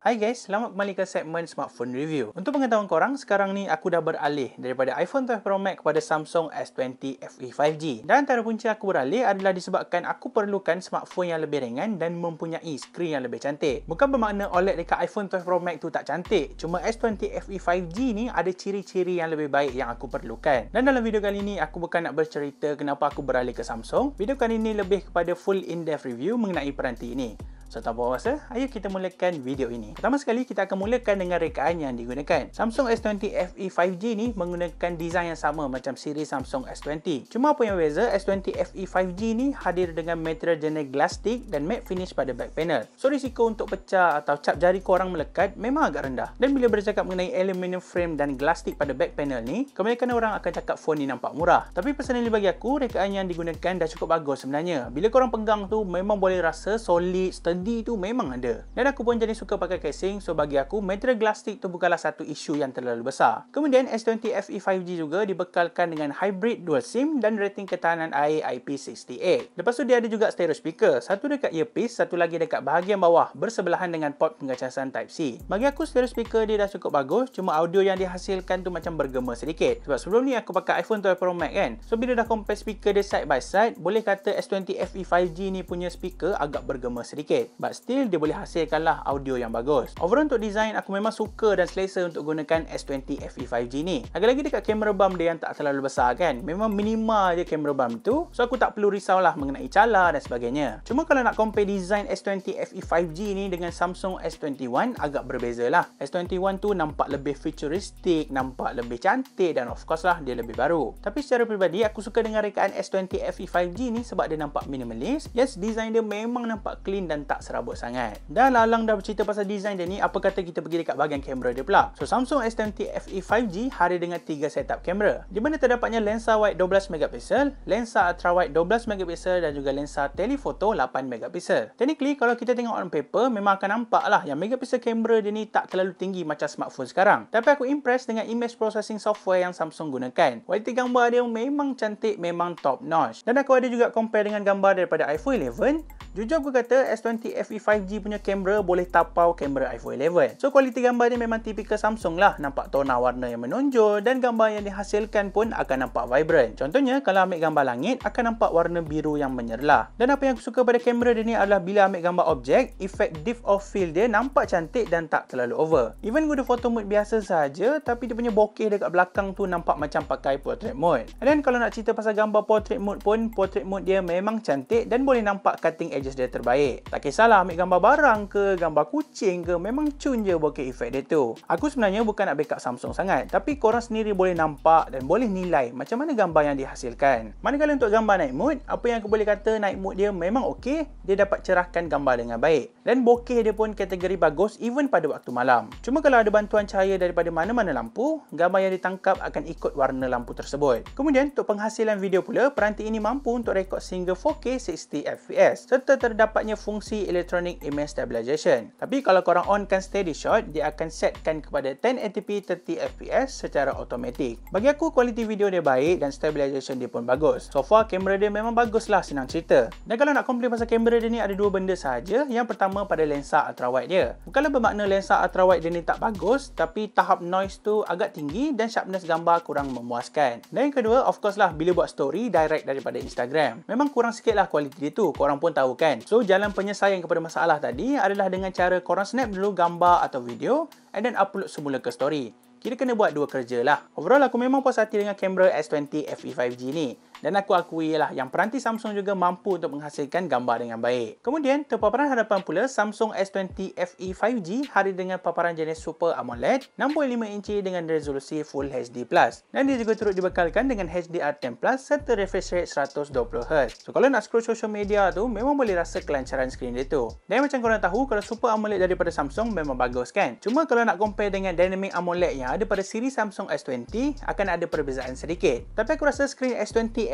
Hai guys, selamat kembali ke segmen smartphone review. Untuk pengetahuan korang, sekarang ni aku dah beralih daripada iPhone 12 Pro Max kepada Samsung S20 FE 5G. Dan antara punca aku beralih adalah disebabkan aku perlukan smartphone yang lebih ringan dan mempunyai skrin yang lebih cantik. Bukan bermakna OLED dekat iPhone 12 Pro Max tu tak cantik, cuma S20 FE 5G ni ada ciri-ciri yang lebih baik yang aku perlukan. Dan dalam video kali ni aku bukan nak bercerita kenapa aku beralih ke Samsung. Video kali ni lebih kepada full in-depth review mengenai peranti ini. So, tanpa masa, ayo kita mulakan video ini. Pertama sekali, kita akan mulakan dengan rekaan yang digunakan. Samsung S20 FE 5G ni menggunakan desain yang sama macam siri Samsung S20. Cuma apa yang beza, S20 FE 5G ni hadir dengan material jenis glastik dan matte finish pada back panel. So, risiko untuk pecah atau cap jari korang melekat memang agak rendah. Dan bila bercakap mengenai aluminium frame dan glastik pada back panel ni, kebanyakan orang akan cakap phone ni nampak murah. Tapi personally bagi aku, rekaan yang digunakan dah cukup bagus sebenarnya. Bila korang pegang tu, memang boleh rasa solid, tu memang ada. Dan aku pun jadi suka pakai casing, so bagi aku material glastik tu bukanlah satu isu yang terlalu besar. Kemudian S20 FE 5G juga dibekalkan dengan hybrid dual SIM dan rating ketahanan air IP68. Lepas tu dia ada juga stereo speaker, satu dekat earpiece, satu lagi dekat bahagian bawah bersebelahan dengan port pengecasan Type-C. Bagi aku stereo speaker dia dah cukup bagus, cuma audio yang dihasilkan tu macam bergema sedikit. Sebab sebelum ni aku pakai iPhone 12 Pro Max kan. So bila dah compare speaker dia side by side, boleh kata S20 FE 5G ni punya speaker agak bergema sedikit. But still dia boleh hasilkanlah audio yang bagus. Overall untuk design aku memang suka dan selesa untuk gunakan S20 FE 5G ni. Lagi-lagi dekat kamera bump dia yang tak terlalu besar kan. Memang minima je kamera bump tu. So aku tak perlu risaulah mengenai cala dan sebagainya. Cuma kalau nak compare design S20 FE 5G ni dengan Samsung S21 agak berbeza lah. S21 tu nampak lebih futuristik, nampak lebih cantik dan of course lah dia lebih baru. Tapi secara peribadi aku suka dengan rekaan S20 FE 5G ni sebab dia nampak minimalis. Yes, design dia memang nampak clean dan tak serabut sangat. Dan lalang dah bercerita pasal design dia ni, apa kata kita pergi dekat bahagian kamera dia pula. So Samsung S20 FE 5G hadir dengan 3 setup kamera, di mana terdapatnya lensa wide 12MP, lensa ultra wide 12MP dan juga lensa telephoto 8MP. Technically kalau kita tengok on paper memang akan nampak lah yang megapixel kamera dia ni tak terlalu tinggi macam smartphone sekarang. Tapi aku impress dengan image processing software yang Samsung gunakan. Kualiti gambar dia memang cantik, memang top notch. Dan aku ada juga compare dengan gambar daripada iPhone 11. Jujur aku kata S20 FE 5G punya kamera boleh tapau kamera iPhone 11. So kualiti gambar dia memang tipikal Samsung lah. Nampak tona warna yang menonjol dan gambar yang dihasilkan pun akan nampak vibrant. Contohnya kalau ambil gambar langit akan nampak warna biru yang menyerlah. Dan apa yang aku suka pada kamera dia ni adalah bila ambil gambar objek, efek depth of field dia nampak cantik dan tak terlalu over. Even guna photo mode biasa saja, tapi dia punya bokeh dekat belakang tu nampak macam pakai portrait mode. Dan kalau nak cerita pasal gambar portrait mode pun, portrait mode dia memang cantik dan boleh nampak cutting edge dia terbaik. Tak kisahlah ambil gambar barang ke, gambar kucing ke, memang cun je bokeh efek dia tu. Aku sebenarnya bukan nak backup Samsung sangat, tapi korang sendiri boleh nampak dan boleh nilai macam mana gambar yang dihasilkan. Manakala untuk gambar night mode, apa yang aku boleh kata night mode dia memang okey, dia dapat cerahkan gambar dengan baik. Dan bokeh dia pun kategori bagus even pada waktu malam. Cuma kalau ada bantuan cahaya daripada mana-mana lampu, gambar yang ditangkap akan ikut warna lampu tersebut. Kemudian untuk penghasilan video pula, peranti ini mampu untuk rekod sehingga 4K 60fps serta terdapatnya fungsi electronic image stabilization. Tapi kalau korang onkan steady shot, dia akan setkan kepada 1080p 30fps secara automatik. Bagi aku kualiti video dia baik dan stabilization dia pun bagus. So far kamera dia memang bagus lah, senang cerita. Dan kalau nak komplain pasal kamera dia ni ada dua benda sahaja. Yang pertama pada lensa ultra wide dia. Bukanlah bermakna lensa ultra wide dia ni tak bagus, tapi tahap noise tu agak tinggi dan sharpness gambar kurang memuaskan. Dan yang kedua of course lah bila buat story direct daripada Instagram, memang kurang sikit lah kualiti dia tu, korang pun tahu kan. So jalan penyelesaian kepada masalah tadi adalah dengan cara korang snap dulu gambar atau video and then upload semula ke story. Kira kena buat dua kerja lah. Overall aku memang puas hati dengan kamera S20 FE 5G ni. Dan aku akui lah yang peranti Samsung juga mampu untuk menghasilkan gambar dengan baik. Kemudian terpaparan hadapan pula Samsung S20 FE 5G hadir dengan paparan jenis Super AMOLED 6.5 inci dengan resolusi Full HD+. Dan dia juga turut dibekalkan dengan HDR10+ serta refresh rate 120Hz. So kalau nak scroll social media tu memang boleh rasa kelancaran skrin dia tu. Dan macam korang tahu kalau Super AMOLED daripada Samsung memang bagus kan. Cuma kalau nak compare dengan Dynamic AMOLED yang ada pada siri Samsung S20 akan ada perbezaan sedikit. Tapi aku rasa skrin S20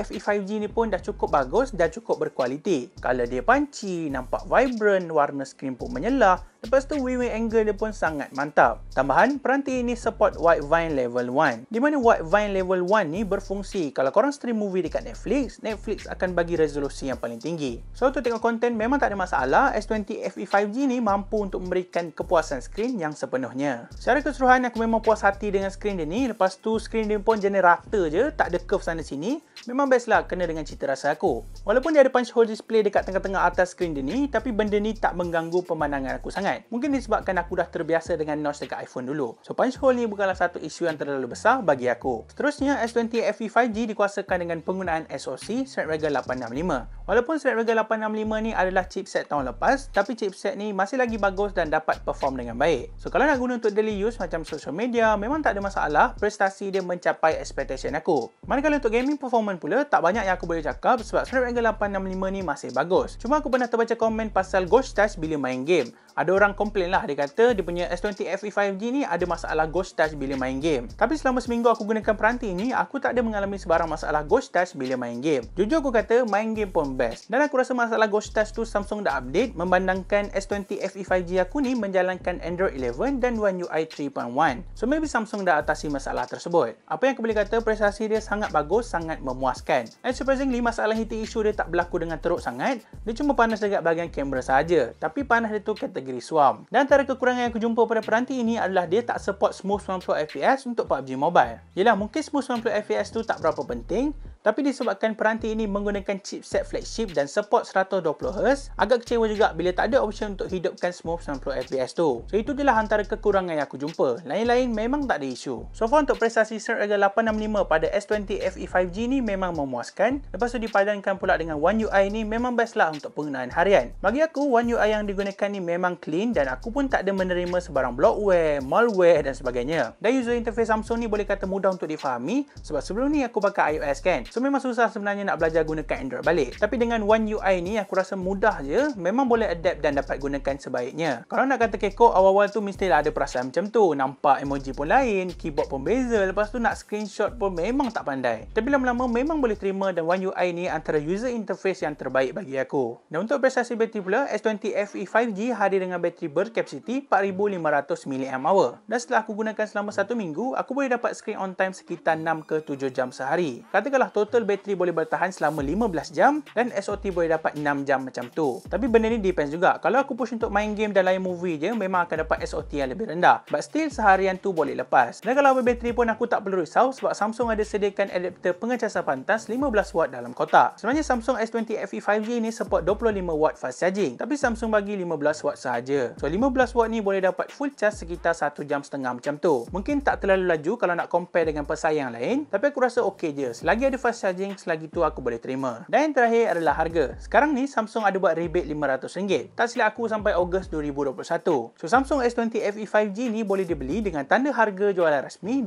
FE 5G ni pun dah cukup bagus dan cukup berkualiti. Color dia punchy, nampak vibrant, warna skrin pun menyelah. Lepas tu viewing angle dia pun sangat mantap. Tambahan, peranti ini support Widevine Level 1. Di mana Widevine Level 1 ni berfungsi kalau korang stream movie dekat Netflix, Netflix akan bagi resolusi yang paling tinggi. So untuk tengok konten memang tak ada masalah. S20 FE 5G ni mampu untuk memberikan kepuasan skrin yang sepenuhnya. Secara keseluruhan aku memang puas hati dengan skrin dia ni. Lepas tu skrin dia pun jenis rata je, tak ada curve sana sini. Memang best lah kena dengan cita rasa aku. Walaupun dia ada punch hole display dekat tengah-tengah atas skrin dia ni, tapi benda ni tak mengganggu pemandangan aku sangat. Mungkin disebabkan aku dah terbiasa dengan notch dekat iPhone dulu. So punch hole ni bukanlah satu isu yang terlalu besar bagi aku. Seterusnya, S20 FE 5G dikuasakan dengan penggunaan SoC Snapdragon 865. Walaupun Snapdragon 865 ni adalah chipset tahun lepas, tapi chipset ni masih lagi bagus dan dapat perform dengan baik. So kalau nak guna untuk daily use macam social media, memang tak ada masalah. Prestasi dia mencapai expectation aku. Manakala untuk gaming performance pula, tak banyak yang aku boleh cakap sebab Snapdragon 865 ni masih bagus. Cuma aku pernah terbaca komen pasal ghost touch bila main game. Ada orang komplain lah, dia kata dia punya S20 FE 5G ni ada masalah ghost touch bila main game. Tapi selama seminggu aku gunakan peranti ni, aku tak ada mengalami sebarang masalah ghost touch bila main game. Jujur aku kata main game pun best. Dan aku rasa masalah ghost touch tu Samsung dah update membandangkan S20 FE 5G aku ni menjalankan Android 11 dan One UI 3.1. So maybe Samsung dah atasi masalah tersebut. Apa yang aku boleh kata, prestasi dia sangat bagus, sangat memuaskan. And surprisingly, masalah heating issue dia tak berlaku dengan teruk sangat. Dia cuma panas dekat bahagian kamera saja. Tapi panas dia tu kategori suam. Dan antara kekurangan yang aku jumpa pada peranti ini adalah dia tak support smooth 90fps untuk PUBG Mobile. Yelah, mungkin smooth 90fps tu tak berapa penting, tapi disebabkan peranti ini menggunakan chipset flagship dan support 120Hz, agak kecewa juga bila tak ada option untuk hidupkan smooth 90fps tu. So itu adalah antara kekurangan yang aku jumpa. Lain-lain memang tak ada isu. So far untuk prestasi Snapdragon 865 pada S20 FE 5G ni memang memuaskan. Lepas tu dipadankan pula dengan One UI ni memang best lah untuk penggunaan harian. Bagi aku, One UI yang digunakan ni memang clean dan aku pun tak ada menerima sebarang bloatware, malware dan sebagainya. Dan user interface Samsung ni boleh kata mudah untuk difahami sebab sebelum ni aku pakai iOS kan. So memang susah sebenarnya nak belajar gunakan Android balik. Tapi dengan One UI ni aku rasa mudah je, memang boleh adapt dan dapat gunakan sebaiknya. Kalau nak kata kekok, awal-awal tu mestilah ada perasaan macam tu. Nampak emoji pun lain, keyboard pun beza, lepas tu nak screenshot pun memang tak pandai. Tapi lama-lama memang boleh terima dan One UI ni antara user interface yang terbaik bagi aku. Dan untuk prestasi bateri pula, S20 FE 5G hadir dengan bateri berkapasiti 4500 mAh. Dan setelah aku gunakan selama 1 minggu, aku boleh dapat screen on time sekitar 6 ke 7 jam sehari. Katakanlah total bateri boleh bertahan selama 15 jam dan SOT boleh dapat 6 jam macam tu. Tapi benda ni depends juga. Kalau aku push untuk main game dan lain movie je, memang akan dapat SOT yang lebih rendah. But still seharian tu boleh lepas. Dan kalau habis bateri pun aku tak perlu risau sebab Samsung ada sediakan adapter pengecasan pantas 15W dalam kotak. Sebenarnya Samsung S20 FE 5G ni support 25W fast charging, tapi Samsung bagi 15W sahaja. So 15W ni boleh dapat full charge sekitar 1.5 jam macam tu. Mungkin tak terlalu laju kalau nak compare dengan pesaing lain, tapi aku rasa okey je. Selagi ada fast charging, selagi tu aku boleh terima. Dan yang terakhir adalah harga. Sekarang ni Samsung ada buat rebate RM500. Tak silap aku sampai Ogos 2021. So Samsung S20 FE 5G ni boleh dibeli dengan tanda harga jualan rasmi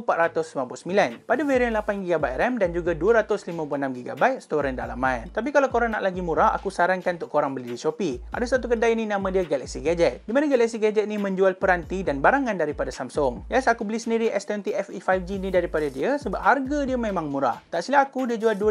RM2,499 pada varian 8GB RAM dan juga 256GB storan dalaman. Tapi kalau korang nak lagi murah, aku sarankan untuk korang beli di Shopee. Ada satu kedai ni nama dia Galaxy Gadget, di mana Galaxy Gadget ni menjual peranti dan barangan daripada Samsung. Yes, aku beli sendiri S20 FE 5G ni daripada dia sebab harga dia memang murah. Tak silap aku, dia jual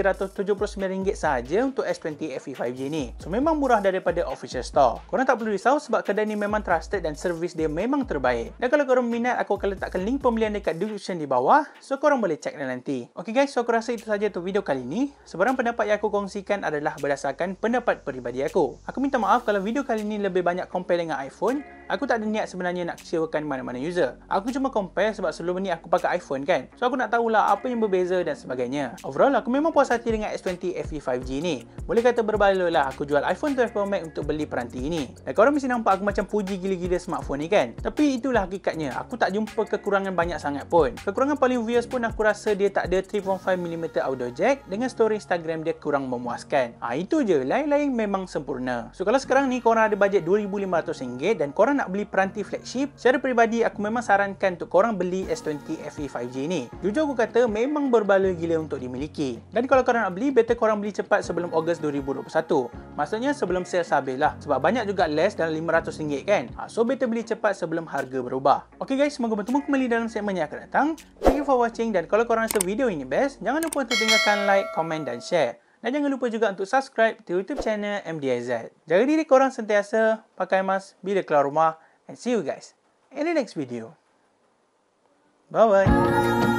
RM2,379 sahaja untuk S20 FE 5G ni. So memang murah daripada official store. Korang tak perlu risau sebab kedai ni memang trusted dan servis dia memang terbaik. Dan kalau korang minat, aku akan letakkan link pembelian dekat description di bawah, so korang boleh check nanti. Okay guys, so aku rasa itu saja untuk video kali ni. Sebarang pendapat yang aku kongsikan adalah berdasarkan pendapat peribadi aku. Aku minta maaf kalau video kali ni lebih banyak compare dengan iPhone. Aku tak ada niat sebenarnya nak kecewakan mana-mana user. Aku cuma compare sebab sebelum ni aku pakai iPhone kan. So aku nak tahulah apa yang berbeza dan sebagainya. Overall, aku memang puas hati dengan S20 FE 5G ni. Boleh kata berbaloi lah aku jual iPhone 12 Pro Max untuk beli peranti ini. Dan korang mesti nampak aku macam puji gila-gila smartphone ni kan. Tapi itulah hakikatnya. Aku tak jumpa kekurangan banyak sangat pun. Kekurangan paling obvious pun aku rasa dia tak ada 3.5mm audio jack dengan story Instagram dia kurang memuaskan. Itu je. Lain-lain memang sempurna. So kalau sekarang ni korang ada bajet RM2,500 dan korang korang nak beli peranti flagship, secara peribadi aku memang sarankan untuk korang beli S20 FE 5G ni. Jujur aku kata memang berbaloi gila untuk dimiliki. Dan kalau korang nak beli, better korang beli cepat sebelum Ogos 2021. Maksudnya sebelum sale habis lah. Sebab banyak juga less dalam RM500 kan. So better beli cepat sebelum harga berubah. Okay guys, semoga bertemu kembali dalam segmen yang akan datang. Thank you for watching, dan kalau korang rasa video ini best, jangan lupa untuk tinggalkan like, komen dan share. Dan jangan lupa juga untuk subscribe di YouTube channel MD Aizat. Jaga diri korang sentiasa, pakai mask bila keluar rumah, and see you guys in the next video. Bye bye.